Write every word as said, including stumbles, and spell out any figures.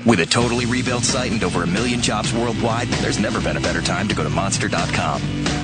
With a totally rebuilt site and over a million jobs worldwide, there's never been a better time to go to monster dot com.